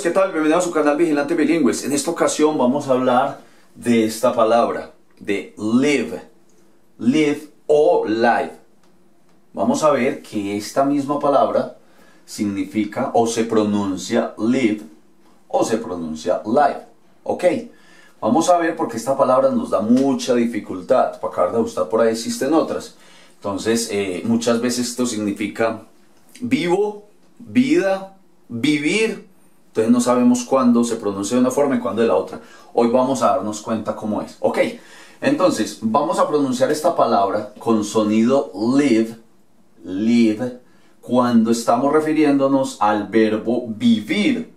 ¿Qué tal? Bienvenidos a su canal Vigilante Bilingües. En esta ocasión vamos a hablar de esta palabra, de live. Live o live. Vamos a ver que esta misma palabra significa o se pronuncia live o se pronuncia live. Ok, vamos a ver porque esta palabra nos da mucha dificultad. Para acabar de ajustar por ahí existen otras. Entonces, muchas veces esto significa vivo, vida, vivir. Entonces no sabemos cuándo se pronuncia de una forma y cuándo de la otra. Hoy vamos a darnos cuenta cómo es. Ok, entonces vamos a pronunciar esta palabra con sonido live, live, cuando estamos refiriéndonos al verbo vivir.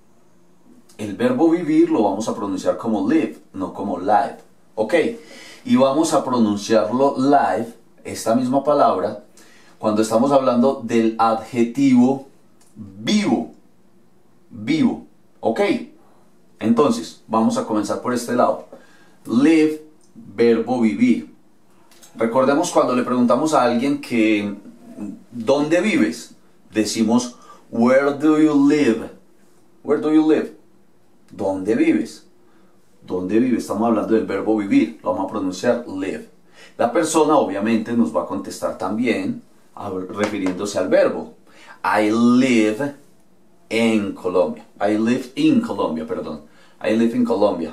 El verbo vivir lo vamos a pronunciar como live, no como live. Ok, y vamos a pronunciarlo live, esta misma palabra, cuando estamos hablando del adjetivo vivo. Vivo, ok. Entonces, vamos a comenzar por este lado. Live, verbo vivir. Recordemos cuando le preguntamos a alguien que ¿dónde vives? Decimos where do you live? Where do you live? ¿Dónde vives? ¿Dónde vives? Estamos hablando del verbo vivir. Lo vamos a pronunciar live. La persona obviamente nos va a contestar también refiriéndose al verbo. I live en Colombia. I live in Colombia, perdón. I live in Colombia.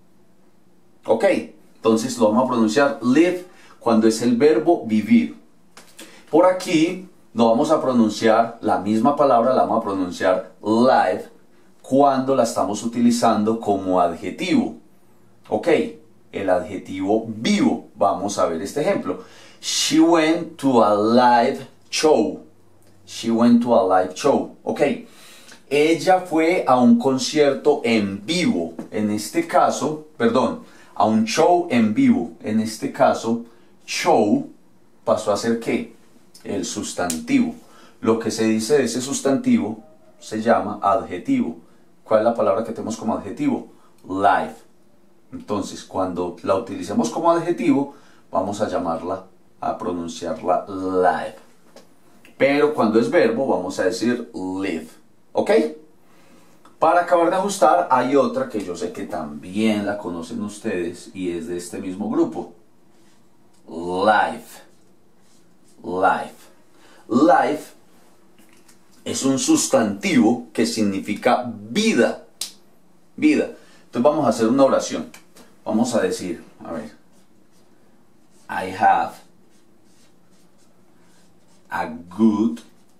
Ok, entonces lo vamos a pronunciar live cuando es el verbo vivir. Por aquí lo vamos a pronunciar, la misma palabra la vamos a pronunciar live cuando la estamos utilizando como adjetivo. Ok, el adjetivo vivo. Vamos a ver este ejemplo. She went to a live show. She went to a live show. Ok. Ella fue a un concierto en vivo, en este caso, perdón, a un show en vivo. En este caso, show pasó a ser ¿qué? El sustantivo. Lo que se dice de ese sustantivo se llama adjetivo. ¿Cuál es la palabra que tenemos como adjetivo? Live. Entonces, cuando la utilicemos como adjetivo, vamos a llamarla, a pronunciarla live. Pero cuando es verbo, vamos a decir live. ¿Ok? Para acabar de ajustar, hay otra que yo sé que también la conocen ustedes y es de este mismo grupo. Life. Life. Life es un sustantivo que significa vida. Vida. Entonces vamos a hacer una oración. Vamos a decir, a ver. I have a good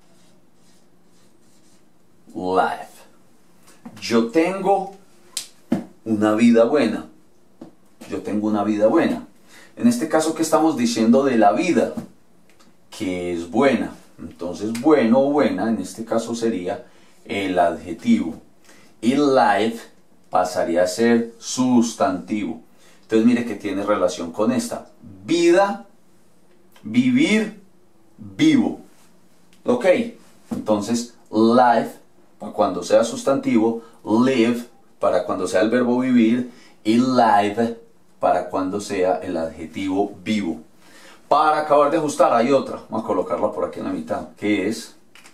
life. Yo tengo una vida buena. Yo tengo una vida buena. En este caso, ¿qué estamos diciendo de la vida? Que es buena. Entonces, bueno o buena, en este caso sería el adjetivo. Y life pasaría a ser sustantivo. Entonces, mire que tiene relación con esta. Vida, vivir, vivo. Ok. Entonces, life para cuando sea sustantivo, live para cuando sea el verbo vivir y live para cuando sea el adjetivo vivo. Para acabar de ajustar hay otra, vamos a colocarla por aquí en la mitad, que es,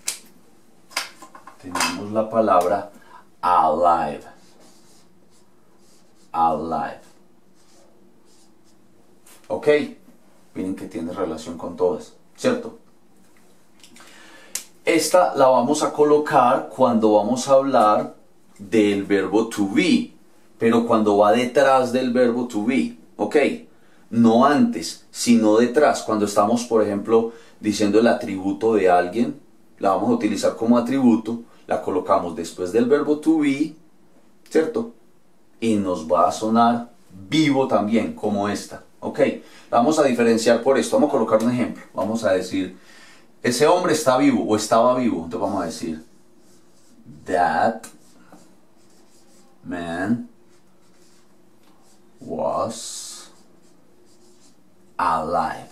tenemos la palabra alive. Alive. Ok, miren que tiene relación con todas, ¿cierto? Esta la vamos a colocar cuando vamos a hablar del verbo to be, pero cuando va detrás del verbo to be, ¿ok? No antes, sino detrás. Cuando estamos, por ejemplo, diciendo el atributo de alguien, la vamos a utilizar como atributo, la colocamos después del verbo to be, ¿cierto? Y nos va a sonar vivo también, como esta, ¿ok? La vamos a diferenciar por esto. Vamos a colocar un ejemplo. Vamos a decir, ese hombre está vivo o estaba vivo. Entonces vamos a decir, that man was alive.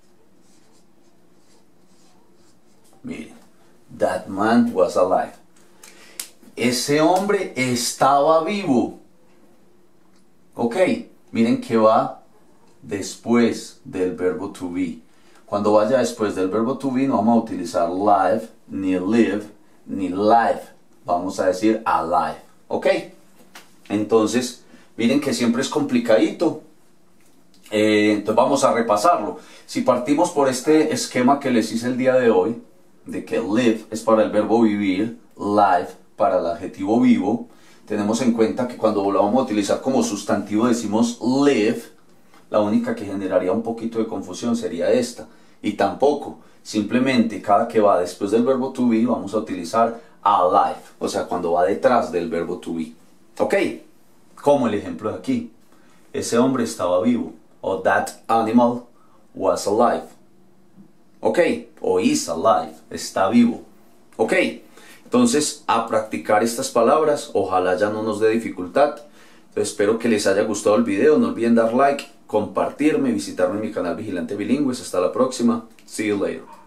Miren, that man was alive. Ese hombre estaba vivo. Ok, miren que va después del verbo to be. Cuando vaya después del verbo to be no vamos a utilizar live, ni live, ni life. vamos a decir alive, ¿ok? Entonces, miren que siempre es complicadito. Entonces vamos a repasarlo. Si partimos por este esquema que les hice el día de hoy, de que live es para el verbo vivir, live para el adjetivo vivo, tenemos en cuenta que cuando lo vamos a utilizar como sustantivo decimos live, la única que generaría un poquito de confusión sería esta. Y tampoco, simplemente cada que va después del verbo to be vamos a utilizar alive, o sea, cuando va detrás del verbo to be. ¿Ok? Como el ejemplo de aquí. Ese hombre estaba vivo. O that animal was alive. ¿Ok? O is alive. Está vivo. ¿Ok? Entonces, a practicar estas palabras. Ojalá ya no nos dé dificultad. Entonces, espero que les haya gustado el video. No olviden dar like, compartirme, visitarme en mi canal Vigilante Bilingües. Hasta la próxima. See you later.